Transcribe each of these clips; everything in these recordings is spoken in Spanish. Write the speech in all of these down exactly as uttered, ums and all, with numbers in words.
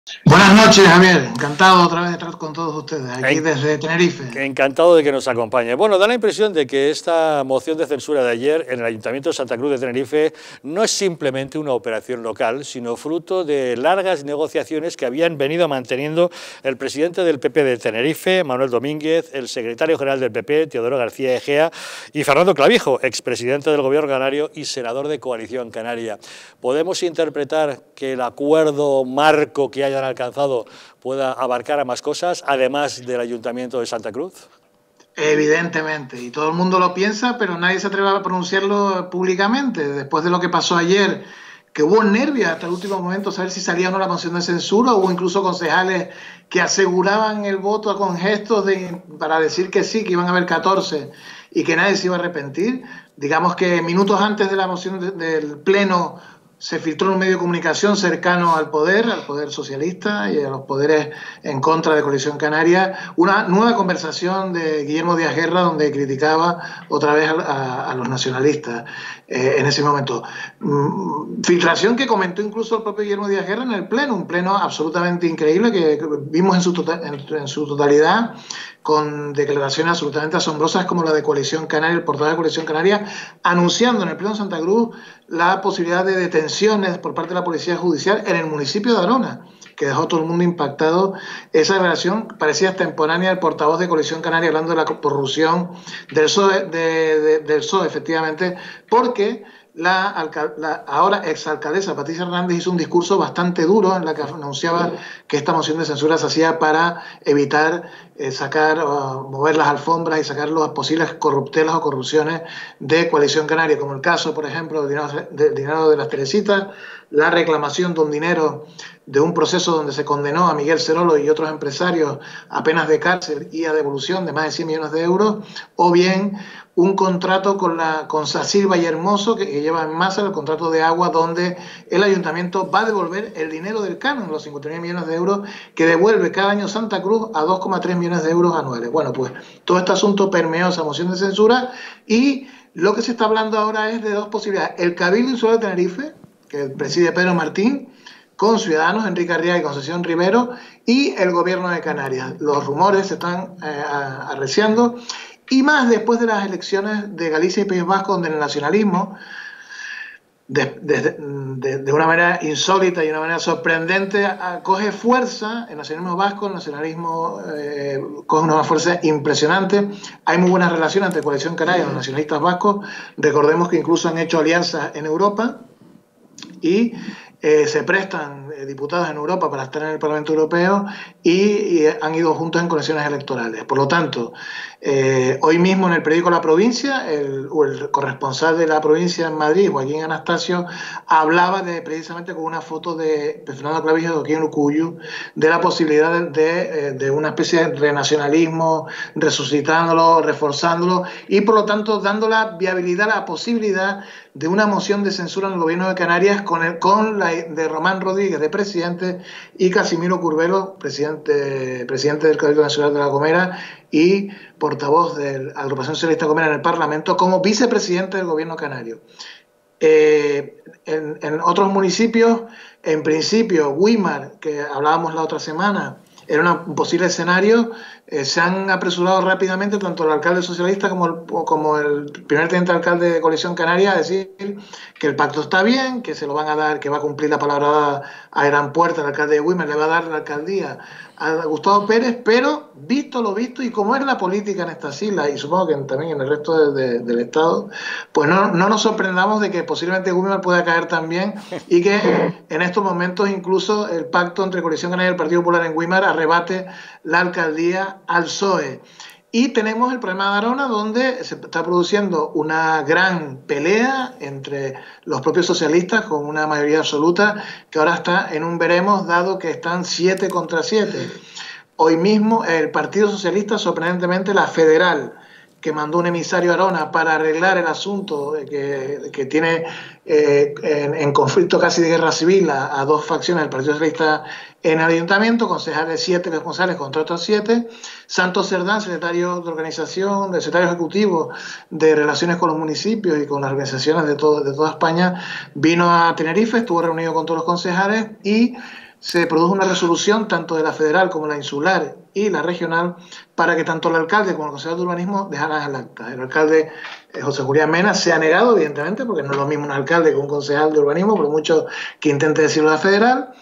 Buenas noches, Javier. Encantado otra vez de estar con todos ustedes, aquí En, desde Tenerife. Encantado de que nos acompañe. Bueno, da la impresión de que esta moción de censura de ayer en el Ayuntamiento de Santa Cruz de Tenerife no es simplemente una operación local, sino fruto de largas negociaciones que habían venido manteniendo el presidente del P P de Tenerife, Manuel Domínguez, el secretario general del P P, Teodoro García Egea, y Fernando Clavijo, expresidente del Gobierno canario y senador de Coalición Canaria. ¿Podemos interpretar que el acuerdo marco que hayan alcanzado pueda abarcar a más cosas, además del Ayuntamiento de Santa Cruz? Evidentemente, y todo el mundo lo piensa, pero nadie se atreve a pronunciarlo públicamente. Después de lo que pasó ayer, que hubo nervios hasta el último momento saber si salía o no la moción de censura, hubo incluso concejales que aseguraban el voto con gestos de, para decir que sí, que iban a haber catorce y que nadie se iba a arrepentir. Digamos que minutos antes de la moción de, del Pleno se filtró en un medio de comunicación cercano al poder, al poder socialista y a los poderes en contra de Coalición Canaria, una nueva conversación de Guillermo Díaz Guerra donde criticaba otra vez a, a, a los nacionalistas eh, en ese momento. Mm, filtración que comentó incluso el propio Guillermo Díaz Guerra en el Pleno, un Pleno absolutamente increíble que vimos en su, tota-, en, en su totalidad, con declaraciones absolutamente asombrosas como la de Coalición Canaria, el portavoz de Coalición Canaria, anunciando en el Pleno de Santa Cruz la posibilidad de detenciones por parte de la Policía Judicial en el municipio de Arona, que dejó a todo el mundo impactado. Esa declaración parecía extemporánea del portavoz de Coalición Canaria hablando de la corrupción del P S O E, de, de, del P S O E efectivamente, porque la, la ahora exalcaldesa Patricia Hernández hizo un discurso bastante duro en la que anunciaba que esta moción de censura se hacía para evitar eh, sacar, uh, mover las alfombras y sacar las posibles corruptelas o corrupciones de Coalición Canaria, como el caso, por ejemplo, del dinero de, dinero de las Teresitas, la reclamación de un dinero de un proceso donde se condenó a Miguel Cerolo y otros empresarios a penas de cárcel y a devolución de más de cien millones de euros, o bien un contrato con, la, con Sacir Vallehermoso, que, que lleva en masa el contrato de agua, donde el ayuntamiento va a devolver el dinero del canon, los cincuenta y nueve millones de euros, que devuelve cada año Santa Cruz a dos coma tres millones de euros anuales. Bueno, pues todo este asunto permeó esa moción de censura y lo que se está hablando ahora es de dos posibilidades. El Cabildo Insular de Tenerife, que preside Pedro Martín, con Ciudadanos, Enrique Arriaga y Concepción Rivero, y el Gobierno de Canarias. Los rumores se están eh, arreciando, y más después de las elecciones de Galicia y País Vasco, donde el nacionalismo, de, de, de, de una manera insólita y de una manera sorprendente, coge fuerza. El nacionalismo vasco, el nacionalismo eh, coge una fuerza impresionante. Hay muy buenas relaciones entre Coalición Canaria y los nacionalistas vascos. Recordemos que incluso han hecho alianzas en Europa y eh, se prestan eh, diputados en Europa para estar en el Parlamento Europeo y, y han ido juntos en coaliciones electorales. Por lo tanto, eh, hoy mismo en el periódico La Provincia, el, el corresponsal de La Provincia en Madrid, Joaquín Anastasio, hablaba de, precisamente con una foto de Fernando Clavijo y de Joaquín Lucuyu, de la posibilidad de, de, de una especie de renacionalismo, resucitándolo, reforzándolo y por lo tanto dando la viabilidad, la posibilidad de una moción de censura en el gobierno de Canarias con, el, con la de Román Rodríguez de presidente y Casimiro Curbelo, presidente, presidente del Cabildo Nacional de La Gomera y portavoz de la Agrupación Socialista Gomera en el Parlamento, como vicepresidente del gobierno canario. Eh, en, en otros municipios, en principio, Güímar, que hablábamos la otra semana, era una, un posible escenario, eh, se han apresurado rápidamente tanto el alcalde socialista como el, como el primer teniente alcalde de Coalición Canaria a decir que el pacto está bien, que se lo van a dar, que va a cumplir la palabra dada a gran puerta, el alcalde de Güímar le va a dar la alcaldía a Gustavo Pérez, pero visto lo visto y como es la política en estas islas y supongo que también en el resto de, de, del estado, pues no, no nos sorprendamos de que posiblemente Güímar pueda caer también y que en estos momentos incluso el pacto entre Coalición Canaria y el Partido Popular en Güímar arrebate la alcaldía al P S O E. Y tenemos el problema de Arona, donde se está produciendo una gran pelea entre los propios socialistas con una mayoría absoluta que ahora está en un veremos, dado que están siete contra siete. Hoy mismo el Partido Socialista, sorprendentemente la Federal, que mandó un emisario a Arona para arreglar el asunto que, que tiene eh, en, en conflicto casi de guerra civil a, a dos facciones del Partido Socialista en el ayuntamiento, concejales siete responsables contra otros siete. Santos Cerdán, secretario de organización, de secretario ejecutivo de Relaciones con los Municipios y con las organizaciones de, todo, de toda España, vino a Tenerife, estuvo reunido con todos los concejales y se produjo una resolución tanto de la federal como la insular y la regional para que tanto el alcalde como el concejal de urbanismo dejaran el acta. El alcalde eh, José Julián Mena se ha negado, evidentemente, porque no es lo mismo un alcalde que un concejal de urbanismo, por mucho que intente decirlo la federal,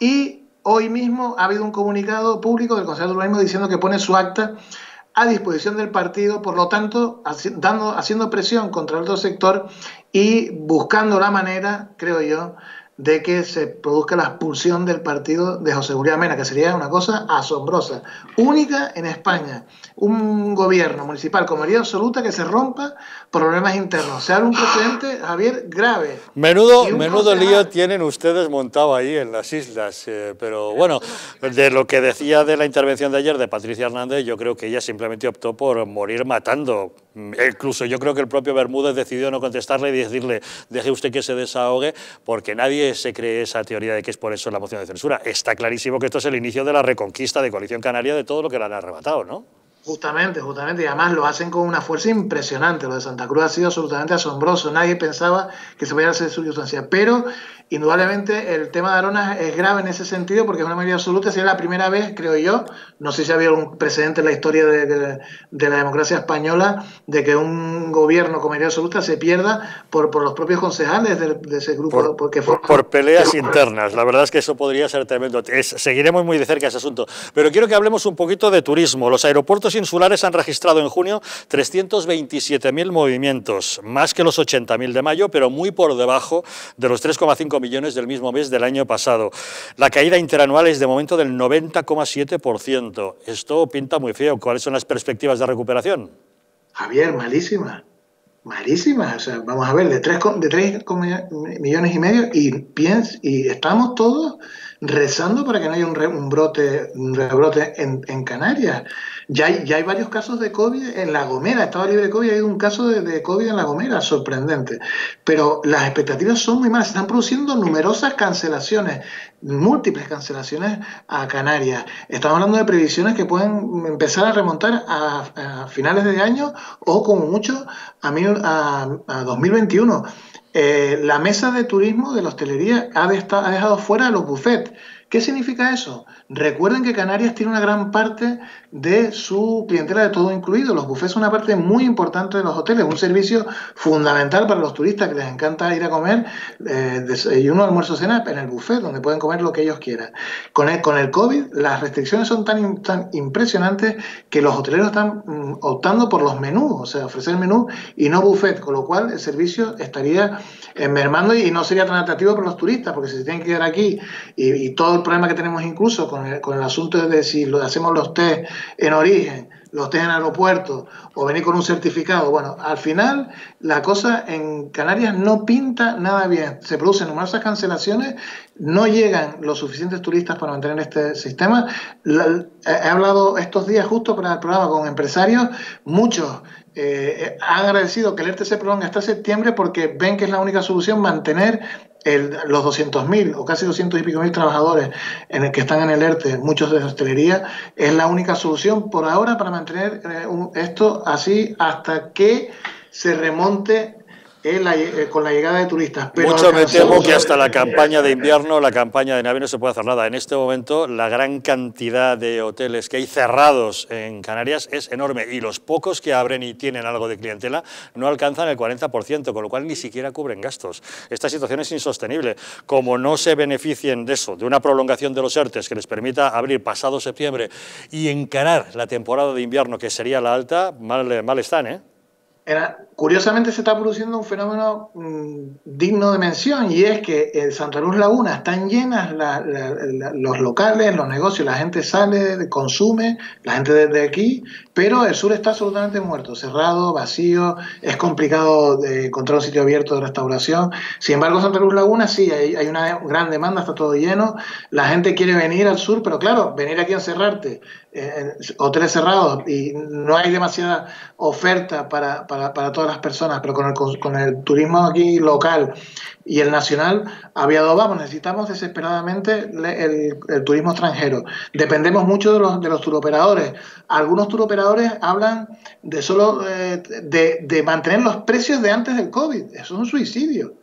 y hoy mismo ha habido un comunicado público del concejal de urbanismo diciendo que pone su acta a disposición del partido, por lo tanto, haci dando, haciendo presión contra el otro sector y buscando la manera, creo yo, de que se produzca la expulsión del partido de José Julián Mena, que sería una cosa asombrosa, única en España. Un gobierno municipal con mayoría absoluta que se rompa por problemas internos. Se abre un precedente, Javier, grave. Menudo, menudo lío tienen ustedes montado ahí en las islas, eh, pero bueno, de lo que decía de la intervención de ayer de Patricia Hernández, yo creo que ella simplemente optó por morir matando. Incluso yo creo que el propio Bermúdez decidió no contestarle y decirle, deje usted que se desahogue, porque nadie se cree esa teoría de que es por eso la moción de censura. Está clarísimo que esto es el inicio de la reconquista de Coalición Canaria de todo lo que le han arrebatado, ¿no? Justamente, justamente, y además lo hacen con una fuerza impresionante. Lo de Santa Cruz ha sido absolutamente asombroso. Nadie pensaba que se podía hacer circunstancia, pero indudablemente el tema de Aronas es grave en ese sentido porque es una mayoría absoluta. Sería la primera vez, creo yo, no sé si ha habido algún precedente en la historia de, de, de la democracia española, de que un gobierno con mayoría absoluta se pierda por, por los propios concejales de, de ese grupo. Por, porque por, por peleas internas. La verdad es que eso podría ser tremendo. Es, seguiremos muy de cerca ese asunto. Pero quiero que hablemos un poquito de turismo. Los aeropuertos insulares han registrado en junio trescientos veintisiete mil movimientos, más que los ochenta mil de mayo, pero muy por debajo de los tres coma cinco millones del mismo mes del año pasado. La caída interanual es de momento del noventa coma siete por ciento. Esto pinta muy feo. ¿Cuáles son las perspectivas de recuperación? Javier, malísima. Malísima. O sea, vamos a ver, de tres, de tres millones y medio y, piens, y estamos todos rezando para que no haya un, re, un brote, un rebrote en, en Canarias. Ya hay, ya hay varios casos de COVID en La Gomera, estaba libre de COVID, ha habido un caso de, de COVID en La Gomera, sorprendente. Pero las expectativas son muy malas, se están produciendo numerosas cancelaciones, múltiples cancelaciones a Canarias. Estamos hablando de previsiones que pueden empezar a remontar a, a finales de año o como mucho a, mil, a, a dos mil veintiuno. Eh, la mesa de turismo de la hostelería ha, de esta, ha dejado fuera los buffets. ¿Qué significa eso? Recuerden que Canarias tiene una gran parte de su clientela de todo incluido. Los buffets son una parte muy importante de los hoteles, un servicio fundamental para los turistas que les encanta ir a comer eh, desayuno, almuerzo, cena en el buffet, donde pueden comer lo que ellos quieran. Con el, con el COVID, las restricciones son tan, tan impresionantes que los hoteleros están mm, optando por los menús, o sea, ofrecer menú y no buffet, con lo cual el servicio estaría eh, mermando y no sería tan atractivo para los turistas, porque si se tienen que quedar aquí y, y todo el problema que tenemos incluso con el, con el asunto de si lo, hacemos los test en origen, los test en aeropuerto o venir con un certificado, bueno, al final la cosa en Canarias no pinta nada bien, se producen numerosas cancelaciones, no llegan los suficientes turistas para mantener este sistema. La, he hablado estos días justo para el programa con empresarios, muchos eh, han agradecido que el ERTE se prolongue hasta septiembre porque ven que es la única solución mantener El, los doscientos mil o casi doscientos y pico mil trabajadores en el que están en el ERTE, muchos de la hostelería, es la única solución por ahora para mantener eh, un, esto así hasta que se remonte en la, eh, con la llegada de turistas. Pero Mucho me temo que hasta la campaña de invierno, la campaña de Navidad no se puede hacer nada. En este momento la gran cantidad de hoteles que hay cerrados en Canarias es enorme y los pocos que abren y tienen algo de clientela no alcanzan el cuarenta por ciento, con lo cual ni siquiera cubren gastos. Esta situación es insostenible. Como no se beneficien de eso, de una prolongación de los ERTES que les permita abrir pasado septiembre y encarar la temporada de invierno, que sería la alta, mal, mal están, ¿eh? Era, curiosamente se está produciendo un fenómeno mmm, digno de mención y es que en Santa Cruz Laguna están llenas la, la, la, los locales, los negocios, la gente sale, consume, la gente desde aquí, pero el sur está absolutamente muerto, cerrado, vacío, es complicado de encontrar un sitio abierto de restauración. Sin embargo, Santa Cruz Laguna sí, hay, hay una gran demanda, está todo lleno, la gente quiere venir al sur, pero claro, venir aquí a encerrarte, eh, hoteles cerrados y no hay demasiada oferta para, para, para todas las personas, pero con el, con el turismo aquí local y el nacional, había dos vamos, necesitamos desesperadamente el, el, el turismo extranjero. Dependemos mucho de los, de los turoperadores. Algunos turoperadores hablan de solo eh, de, de mantener los precios de antes del COVID. Eso es un suicidio.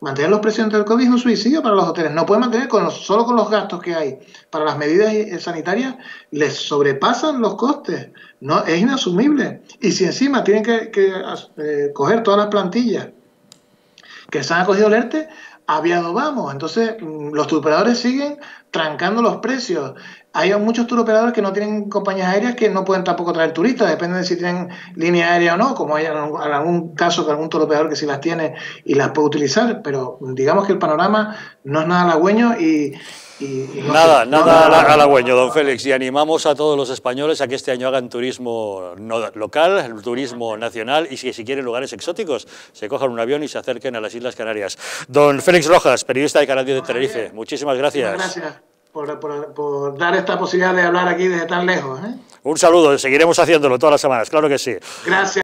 mantener los precios ante el COVID es un suicidio para los hoteles. No pueden mantener con los, solo con los gastos que hay para las medidas sanitarias, les sobrepasan los costes. No, es inasumible. Y si encima tienen que, que eh, coger todas las plantillas que se han acogido al ERTE, aviado vamos. Entonces, los turoperadores siguen trancando los precios. Hay muchos turoperadores que no tienen compañías aéreas que no pueden tampoco traer turistas, depende de si tienen línea aérea o no, como hay en algún caso que algún turoperador que sí las tiene y las puede utilizar, pero digamos que el panorama no es nada halagüeño y... Y, y no nada, sé, nada no, halagüeño, don Félix, y animamos a todos los españoles a que este año hagan turismo no, local, turismo nacional, y si, si quieren lugares exóticos, se cojan un avión y se acerquen a las Islas Canarias. Don Félix Rojas, periodista de Canal diez de Tenerife, muchísimas gracias. Gracias por, por, por dar esta posibilidad de hablar aquí desde tan lejos, ¿eh? Un saludo, seguiremos haciéndolo todas las semanas, claro que sí. Gracias.